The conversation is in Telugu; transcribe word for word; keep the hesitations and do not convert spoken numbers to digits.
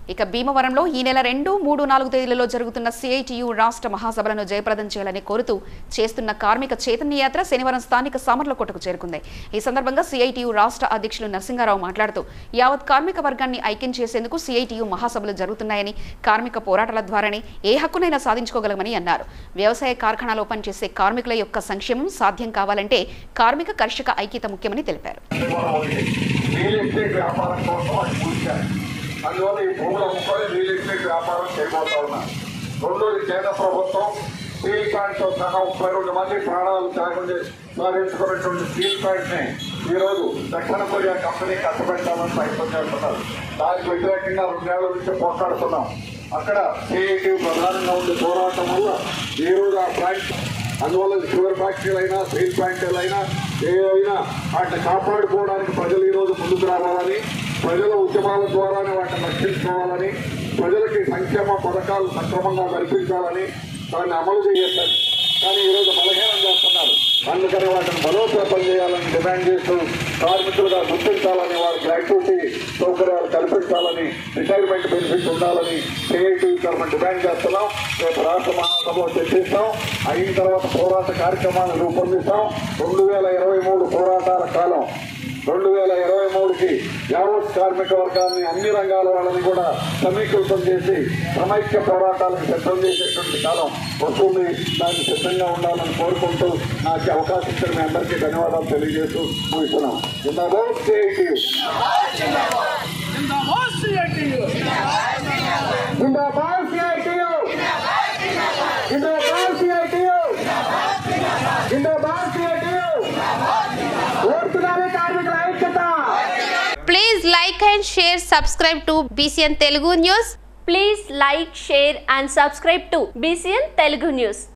ఇక భీమవరంలో ఈ నెల రెండు మూడు నాలుగు తేదీలలో జరుగుతున్న సిఐటియు రాష్ట్ర మహాసభలను జయప్రదం చేయాలని కోరుతూ చేస్తున్న కార్మిక చైతన్య యాత్ర శనివారం స్థానిక సామర్లకోటకు చేరుకుంది. ఈ సందర్భంగా సిఐటియు రాష్ట్ర అధ్యక్షులు నరసింగారావు మాట్లాడుతూ యావత్ కార్మిక వర్గాన్ని ఐక్యం చేసేందుకు సిఐటియు మహాసభలు జరుగుతున్నాయని, కార్మిక పోరాటాల ద్వారానే ఏ హక్కునైనా సాధించుకోగలమని అన్నారు. వ్యవసాయ కార్ఖానాలో పనిచేసే కార్మికుల యొక్క సంక్షేమం సాధ్యం కావాలంటే కార్మిక కర్షక ఐక్యత ముఖ్యమని తెలిపారు. అందువల్ల ఈ భూముల ముప్పై రియల్ ఎస్టేట్ వ్యాపారం చేయబోతా ఉన్నారు. రెండోది కేంద్ర ప్రభుత్వం స్టీల్ ప్లాంట్ తో సహా ముప్పై రెండు మంది ప్రాణాలు త్యాగం చేసి సాధించుకున్నటువంటి స్టీల్ ప్లాంట్ ని ఈ రోజు దక్షిణ కొరియా కంపెనీ కట్టబెట్టాలని ప్రయత్నం చేస్తున్నారు. దానికి వ్యతిరేకంగా రెండేళ్ల నుంచి పోరాడుతున్నాం. అక్కడ సిఐటి ప్రధానంగా ఉండే పోరాటం వల్ల ఈ రోజు ఆ ప్లాంట్ అందువల్ల షుగర్ ఫ్యాక్టరీలు అయినా స్టీల్ ప్లాంట్లు అయినా ఏవైనా వాటిని కాపాడుకోవడానికి ప్రజలు ఈరోజు ముందుకు రావాలని, ప్రజల ఉద్యమాల ద్వారానే వాటిని రక్షించుకోవాలని, ప్రజలకి సంక్షేమ పథకాలు సక్రమంగా కల్పించాలని దాన్ని అమలు చేయాలి. కానీ ఈరోజు బలహీనం చేస్తున్నారు. అందుకని వాటిని బలోపేతం చేయాలని డిమాండ్ చేస్తూ కార్మికులుగా గుర్తించాలని, వారి గ్రాట్యుటీ సౌకర్యాలు కల్పించాలని, రిటైర్మెంట్ బెనిఫిట్ ఉండాలని సిఐటి తరఫున డిమాండ్ చేస్తున్నాం. రేపు రాష్ట్ర మహాసభలో చర్చిస్తాం. అయిన తర్వాత పోరాట కార్యక్రమాన్ని రూపొందిస్తాం. రెండు వేల ఇరవై మూడు పోరాటాల కాలం రెండు వేల ఇరవై మూడుకి యావత్ కార్మిక వర్గాన్ని అన్ని రంగాల వాళ్ళని కూడా సమీకృతం చేసి సమైక్య పోరాటాలకు సిద్ధం చేసేటువంటి కాలం వస్తుంది. దానికి సిద్ధంగా ఉండాలని కోరుకుంటూ నాకు అవకాశం ఇచ్చిన మీ అందరికీ ధన్యవాదాలు తెలియజేస్తూ ముగిస్తున్నాం. జిందాబాద్ సిఐటియు, జిందాబాద్ సిఐటియు, జిందాబాద్ సిఐటియు, జిందాబాద్ సిఐటియు, జిందాబాద్ CITU. Please like and share, subscribe to Bcn Telugu News. Please like, share and subscribe to Bcn Telugu News.